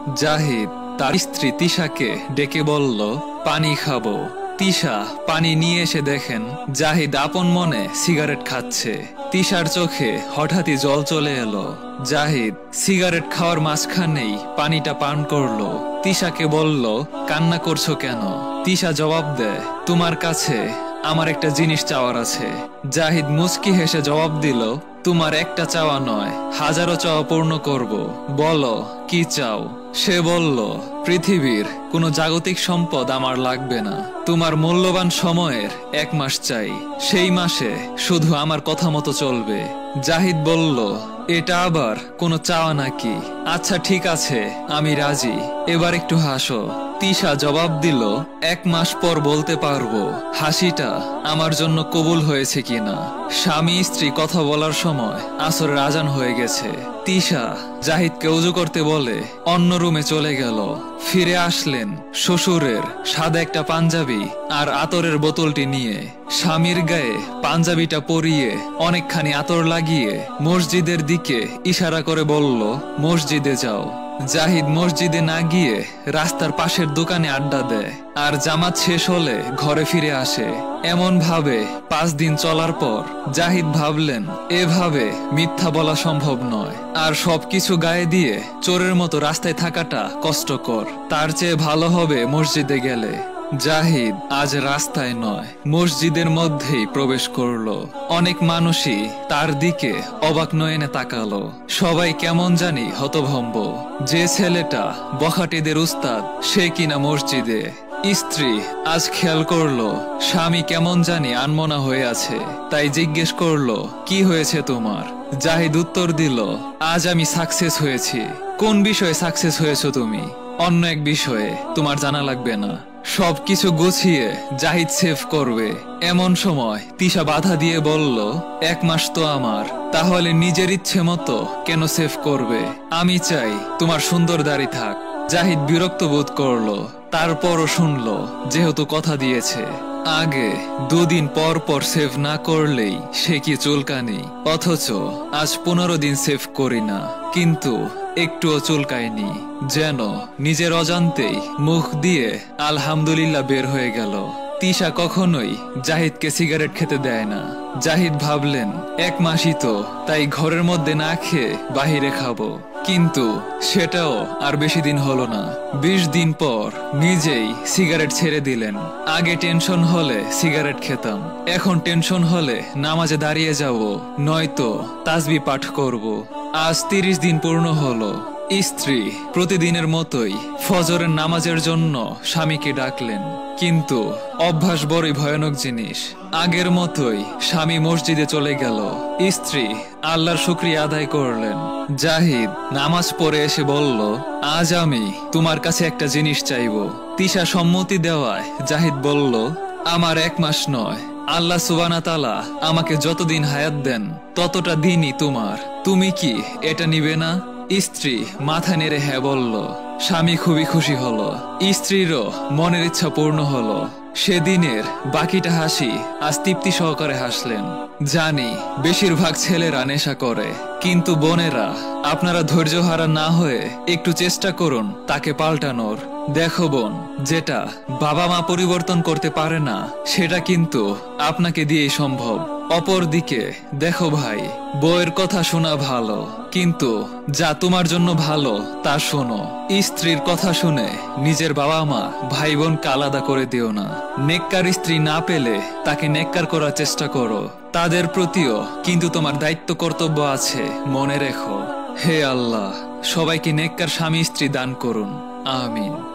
জাহিদ তার স্ত্রী তিশাকে ডেকে বলল, পানি খাবো। তিশা পানি নিয়ে এসে দেখেন জাহিদ আপন মনে সিগারেট খাচ্ছে। তিশার চোখে হঠাৎই জল চলে এলো। জাহিদ সিগারেট খাওয়ার মাঝখানেই পানিটা পান করলো। তিশাকে বলল, কান্না করছো কেন? তিশা জবাব দেয়, তোমার কাছে আমার একটা জিনিস চাওয়ার আছে। জাহিদ মুচকি হেসে জবাব দিল, তোমার একটা চাওয়া নয়, হাজারো চাওয়া পূর্ণ করব। বলো কি চাও? সে বলল, পৃথিবীর কোনো জাগতিক সম্পদ আমার লাগবে না, তোমার মূল্যবান সময়ের 1 মাস চাই। সেই মাসে শুধু আমার কথা মতো চলবে। জাহিদ বলল, এটা আবার কোনো চাওয়া নাকি? আচ্ছা ঠিক আছে, আমি রাজি, এবার একটু হাসো। তিশা জবাব দিল, 1 মাস পর বলতে পারবো হাসিটা আমার জন্য কবুল হয়েছে কিনা। স্বামী স্ত্রী কথা বলার সময় আসরের আজান হয়ে গেছে। তিশা জাহিদকে ওযু করতে বলে অন্য রুমে চলে গেল। ফিরে আসলেন শ্বশুরের সাদা একটা পাঞ্জাবি আর আতরের বোতলটি নিয়ে। স্বামীর গায়ে পাঞ্জাবিটা পরিয়ে অনেকখানি আতর লাগিয়ে মসজিদের দিকে ইশারা করে বলল, মসজিদে যাও। জাহিদ মসজিদে না গিয়ে রাস্তার পাশের দোকানে আড্ডা দেয় আর জামাত শেষ হলে ঘরে ফিরে আসে। এমন ভাবে 5 দিন চলার পর জাহিদ ভাবলেন, এভাবে মিথ্যা বলা সম্ভব নয়, আর সবকিছু গায়ে দিয়ে চোরের মতো রাস্তায় থাকাটা কষ্টকর। তার চেয়ে ভালো হবে মসজিদে গেলে। জাহিদ আজ রাস্তায় নয়, মসজিদের মধ্যেই প্রবেশ করলো। অনেক মানুষই তার দিকে অবাক নয়নে তাকালো। সবাই কেমন জানি হতভম্ব। যে ছেলেটা বখাটেদের উস্তাদ, সে কিনা মসজিদে। স্ত্রী আজ খেয়াল করলো স্বামী কেমন জানি আনমনা হয়ে আছে, তাই জিজ্ঞেস করলো, কি হয়েছে তোমার? জাহিদ উত্তর দিল, আজ আমি সাকসেস হয়েছি। কোন বিষয়ে সাকসেস হয়েছো তুমি? অন্য এক বিষয়ে, তোমার জানা লাগবে না। সবকিছু গুছিয়ে জাহিদ সেভ করবে। এমন সময় তিশা বাধা দিয়ে বলল, 1 মাস তো আমার, তাহলে নিজের ইচ্ছে মতো কেন সেভ করবে? আমি চাই তোমার সুন্দর দাড়ি থাক। জাহিদ বিরক্ত বোধ করলো, তারপরও শুনলো, যেহেতু কথা দিয়েছে। আগে 2 দিন পর পর সেভ না করলেই সে কি চুলকানি, অথচ আজ 15 দিন সেভ করি না, কিন্তু একটুও চুলকায়নি। যেন নিজের অজান্তেই মুখ দিয়ে আলহামদুলিল্লাহ বের হয়ে গেল। তিশা কখনোই জাহিদকে সিগারেট খেতে দেয় না। জাহিদ ভাবলেন 1 মাসই তো, তাই ঘরের মধ্যে না খেয়ে বাহিরে খাবো। কিন্তু সেটাও আর বেশি দিন হলো না। 20 দিন পর নিজেই সিগারেট ছেড়ে দিলেন। আগে টেনশন হলে সিগারেট খেতাম, এখন টেনশন হলে নামাজে দাঁড়িয়ে যাব, নয়তো তাসবিহ পাঠ করব। আজ 30 দিন পূর্ণ হলো। স্ত্রী প্রতিদিনের মতোই ফজরের নামাজের জন্য স্বামীকে ডাকলেন, কিন্তু অভ্যাস বড়ই ভয়ানক জিনিস। আগের মতোই স্বামী মসজিদে চলে গেল। স্ত্রী আল্লাহর শুকরিয়া আদায় করলেন। জাহিদ নামাজ পড়ে এসে বলল, আজ আমি তোমার কাছে একটা জিনিস চাইব। তিশা সম্মতি দেওয়ায় জাহিদ বলল, আমার 1 মাস নয়, আল্লাহ সুবহানাহু ওয়া তাআলা আমাকে যতদিন হায়াত দেন ততটা দিনই তোমার। তুমি কি এটা নিবে না? স্ত্রী মাথা নেড়ে হ্যাঁ বলল। স্বামী খুবই খুশি হলো। স্ত্রীরও মনের ইচ্ছা পূর্ণ হলো। সেদিনের বাকিটা হাসি আজ তৃপ্তি সহকারে হাসলেন। জানি বেশিরভাগ ছেলেরা নেশা করে, কিন্তু বোনেরা, আপনারা ধৈর্য হারা না হয়ে একটু চেষ্টা করুন তাকে পাল্টানোর। দেখো বোন, যেটা বাবা মা পরিবর্তন করতে পারে না, সেটা কিন্তু আপনাকে দিয়েই সম্ভব। অপরদিকে দেখো ভাই, বউয়ের কথা শোনা ভালো, কিন্তু যা তোমার জন্য ভালো তা শোনো। স্ত্রীর কথা শুনে নিজের বাবা মা ভাই বোনকে আলাদা করে দিও না। নেককার স্ত্রী না পেলে তাকে নেককার করার চেষ্টা করো। তাদের প্রতিও কিন্তু তোমার দায়িত্ব কর্তব্য আছে, মনে রেখো। হে আল্লাহ, সবাইকে নেককার স্বামী স্ত্রী দান করুন। আমিন।